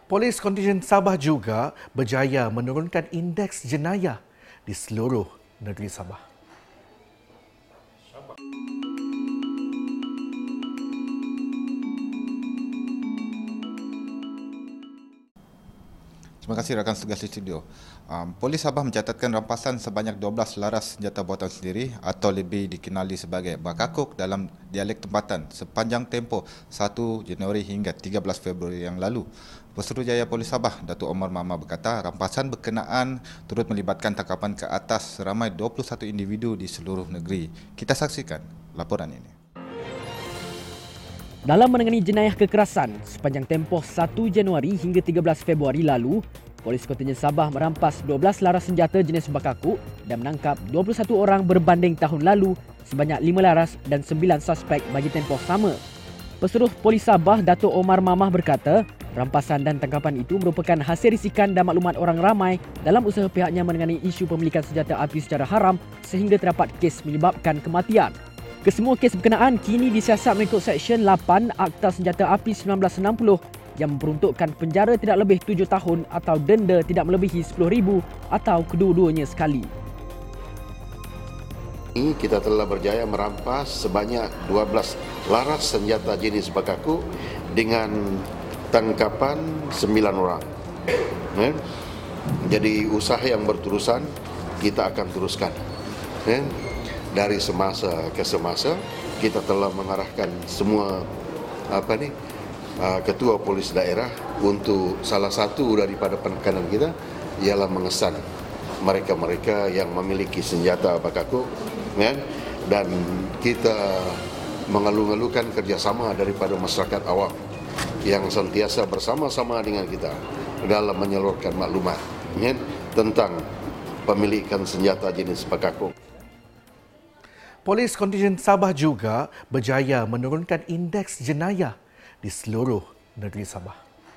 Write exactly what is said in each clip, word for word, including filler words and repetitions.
Polis kontingen Sabah juga berjaya menurunkan indeks jenayah di seluruh negeri Sabah. Terima kasih rakan tugas di studio. Um, Polis Sabah mencatatkan rampasan sebanyak dua belas laras senjata buatan sendiri atau lebih dikenali sebagai bakakuk dalam dialek tempatan sepanjang tempoh satu Januari hingga tiga belas Februari yang lalu. Pesuruhjaya Polis Sabah, Datuk Omar Mama berkata rampasan berkenaan turut melibatkan tangkapan ke atas seramai dua puluh satu individu di seluruh negeri. Kita saksikan laporan ini. Dalam menangani jenayah kekerasan, sepanjang tempoh satu Januari hingga tiga belas Februari lalu, Polis Kontingen Sabah merampas dua belas laras senjata jenis bakakuk dan menangkap dua puluh satu orang berbanding tahun lalu sebanyak lima laras dan sembilan suspek bagi tempoh sama. Pesuruh Polis Sabah, Datuk Omar Mamah berkata, rampasan dan tangkapan itu merupakan hasil risikan dan maklumat orang ramai dalam usaha pihaknya menangani isu pemilikan senjata api secara haram sehingga terdapat kes menyebabkan kematian. Kesemua kes berkenaan kini disiasat mengikut Seksyen lapan Akta Senjata Api seribu sembilan ratus enam puluh yang memperuntukkan penjara tidak lebih tujuh tahun atau denda tidak melebihi sepuluh ribu atau kedua-duanya sekali. Kita telah berjaya merampas sebanyak dua belas laras senjata jenis bakakuk dengan tangkapan sembilan orang. Jadi usaha yang berterusan kita akan teruskan. Dari semasa ke semasa kita telah mengarahkan semua apa ni ketua polis daerah untuk salah satu daripada penekanan kita ialah mengesan mereka-mereka yang memiliki senjata bakakuk, kan? Dan kita mengeluh-elukan kerjasama daripada masyarakat awam yang sentiasa bersama-sama dengan kita dalam menyalurkan maklumat, kan? Tentang pemilikan senjata jenis bakakuk. Polis kontingen Sabah juga berjaya menurunkan indeks jenayah di seluruh negeri Sabah.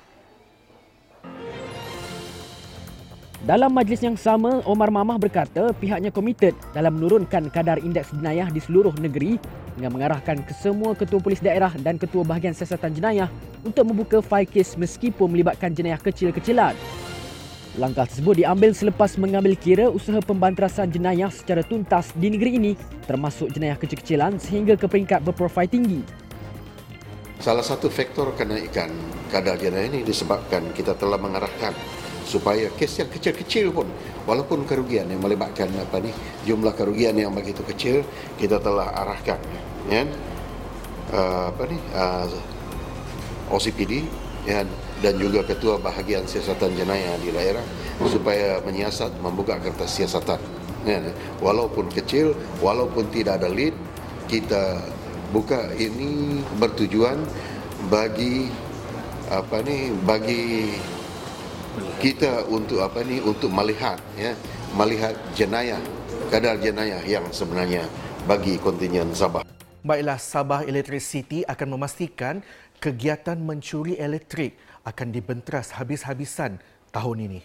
Dalam majlis yang sama, Omar Mamah berkata pihaknya komited dalam menurunkan kadar indeks jenayah di seluruh negeri dengan mengarahkan ke semua ketua polis daerah dan ketua bahagian siasatan jenayah untuk membuka fail kes meskipun melibatkan jenayah kecil-kecilan. Langkah tersebut diambil selepas mengambil kira usaha pembanterasan jenayah secara tuntas di negeri ini termasuk jenayah kecil-kecilan sehingga ke peringkat berprofil tinggi. Salah satu faktor kenaikan kadar jenayah ini disebabkan kita telah mengarahkan supaya kes yang kecil-kecil pun walaupun kerugian yang melibatkan apa ni jumlah kerugian yang begitu kecil kita telah arahkan ya uh, apa ni uh, O C P D ya, dan juga ketua bahagian siasatan jenayah di daerah supaya menyiasat membuka kertas siasatan ya, walaupun kecil walaupun tidak ada lead kita buka ini bertujuan bagi apa ni bagi kita untuk apa ni untuk melihat ya melihat jenayah kadar jenayah yang sebenarnya bagi kontingen Sabah. Baiklah, Sabah Electricity akan memastikan kegiatan mencuri elektrik akan dibentras habis-habisan tahun ini.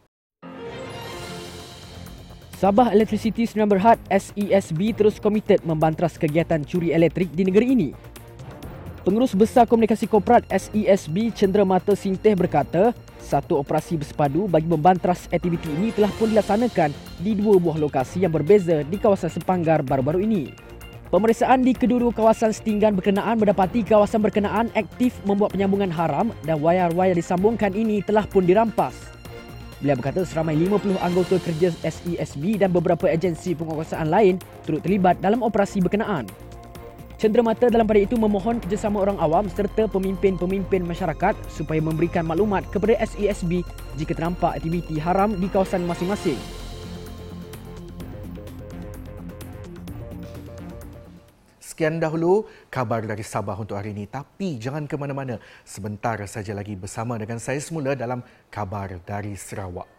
Sabah Electricity Sdn Bhd S E S B terus komited membantras kegiatan curi elektrik di negeri ini. Pengurus Besar Komunikasi Korporat S E S B Cendera Mata Sinteh berkata, satu operasi bersepadu bagi membantras aktiviti ini telah pun dilaksanakan di dua buah lokasi yang berbeza di kawasan Sepanggar baru-baru ini. Pemeriksaan di kedua-dua kawasan setinggan berkenaan mendapati kawasan berkenaan aktif membuat penyambungan haram dan wayar-wayar disambungkan ini telah pun dirampas. Beliau berkata seramai lima puluh anggota kerja S E S B dan beberapa agensi penguasaan lain turut terlibat dalam operasi berkenaan. Cendera Mata dalam pada itu memohon kerjasama orang awam serta pemimpin-pemimpin masyarakat supaya memberikan maklumat kepada S E S B jika ternampak aktiviti haram di kawasan masing-masing. Sekian dahulu khabar dari Sabah untuk hari ini. Tapi jangan ke mana-mana. Sebentar saja lagi bersama dengan saya semula dalam Khabar dari Sarawak.